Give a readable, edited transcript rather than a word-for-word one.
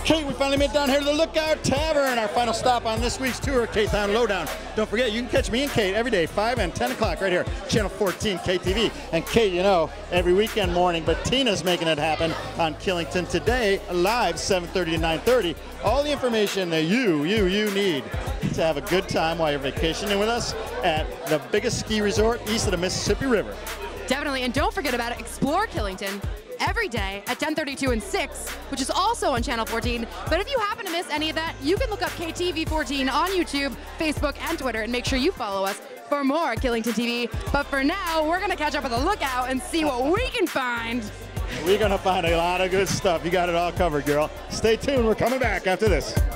Kate, we finally made it down here to the Lookout Tavern, our final stop on this week's tour of K-Town Lowdown. Don't forget, you can catch me and Kate every day, 5 and 10 o'clock right here, Channel 14 KTV. And Kate, you know, every weekend morning, but Tina's making it happen on Killington today, live 7:30 to 9:30. All the information that you need to have a good time while you're vacationing with us at the biggest ski resort east of the Mississippi River. Definitely, and don't forget about it, Explore Killington every day at 10:32 and 6, which is also on Channel 14. But if you happen to miss any of that, you can look up KTV14 on YouTube, Facebook, and Twitter, and make sure you follow us for more Killington TV. But for now, we're gonna catch up with a Lookout and see what we can find. We're gonna find a lot of good stuff. You got it all covered, girl. Stay tuned, we're coming back after this.